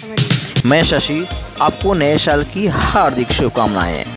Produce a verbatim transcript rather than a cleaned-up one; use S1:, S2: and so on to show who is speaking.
S1: मैं शशि, आपको नए साल की हार्दिक शुभकामनाएं।